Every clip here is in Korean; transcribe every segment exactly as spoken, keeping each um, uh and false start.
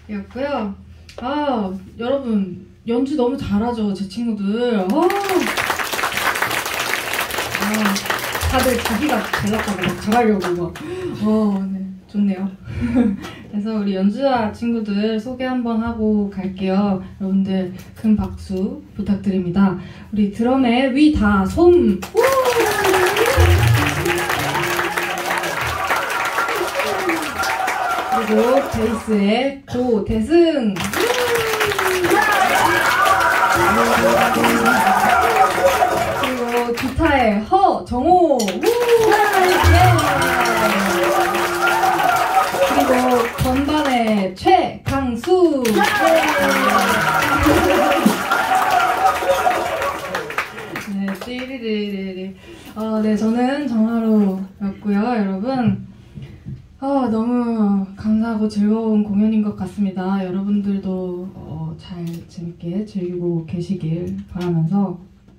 였고요. 아, 여러분 연주 너무 잘하죠, 제 친구들. 아, 아 다들 자기가 잘났다고 막 잘하려고 막. 어, 네, 좋네요. 그래서 우리 연주자 친구들 소개 한번 하고 갈게요. 여러분들 큰 박수 부탁드립니다. 우리 드럼의 위다솜. 그리고 베이스의 고대승. 그리고 기타의 허정호. 그리고 건반의 최강수. 네, 띠리리리리. 어, 네, 저는 정하로였고요, 여러분. 아, 너무 감사하고 즐거운 공연인 것 같습니다. 여러분들도 어, 잘 재밌게 즐기고 계시길 바라면서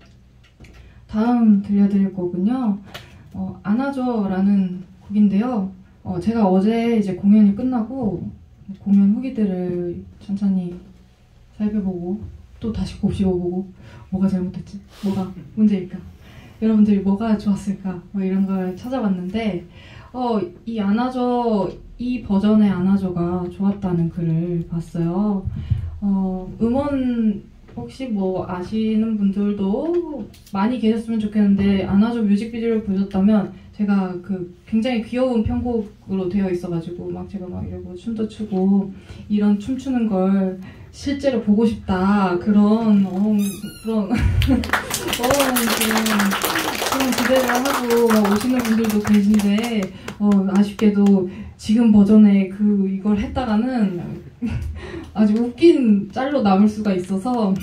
다음 들려드릴 곡은요, 어, 안아줘 라는 곡인데요. 어, 제가 어제 이제 공연이 끝나고 공연 후기들을 천천히 살펴보고 또 다시 곱씹어보고 뭐가 잘못됐지? 뭐가 문제일까? 여러분들이 뭐가 좋았을까? 뭐 이런 걸 찾아봤는데 어, 이 안아줘, 이 버전의 안아줘가 좋았다는 글을 봤어요. 어, 음원 혹시 뭐 아시는 분들도 많이 계셨으면 좋겠는데 안아줘 뮤직비디오를 보셨다면 제가 그 굉장히 귀여운 편곡으로 되어 있어가지고 막 제가 막 이러고 춤도 추고 이런 춤추는 걸 실제로 보고 싶다 그런 어, 그런 어, 그런 그런 기대를 하고 막 오시는 분들도 계신데 어, 아쉽게도 지금 버전의 그 이걸 했다가는 아주 웃긴 짤로 남을 수가 있어서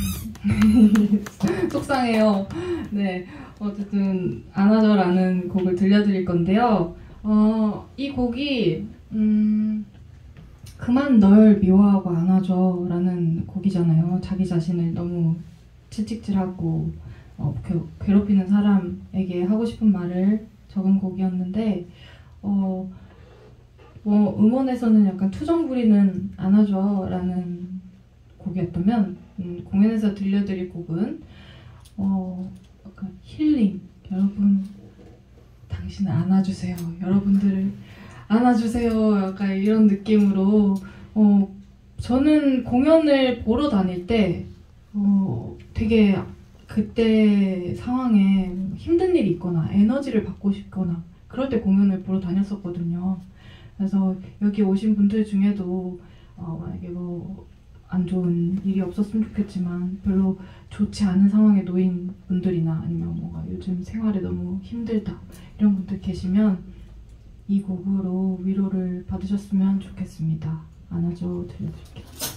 속상해요. 네, 어쨌든 안아줘라는 곡을 들려드릴 건데요. 어, 이 곡이 음, 그만 널 미워하고 안아줘 라는 곡이잖아요. 자기 자신을 너무 채찍질하고 어, 괴롭히는 사람에게 하고 싶은 말을 적은 곡이었는데 어, 뭐 음원에서는 약간 투정 부리는 안아줘 라는 곡이었다면 음, 공연에서 들려드릴 곡은 어, 약간 힐링. 여러분 당신을 안아주세요. 여러분들을 안아주세요. 약간 이런 느낌으로 어, 저는 공연을 보러 다닐 때 어, 되게 그때 상황에 힘든 일이 있거나 에너지를 받고 싶거나 그럴 때 공연을 보러 다녔었거든요. 그래서 여기 오신 분들 중에도 어, 만약에 뭐 안 좋은 일이 없었으면 좋겠지만 별로 좋지 않은 상황에 놓인 분들이나 아니면 뭔가 요즘 생활에 너무 힘들다 이런 분들 계시면 이 곡으로 위로를 받으셨으면 좋겠습니다. 안아줘 들려드릴게요.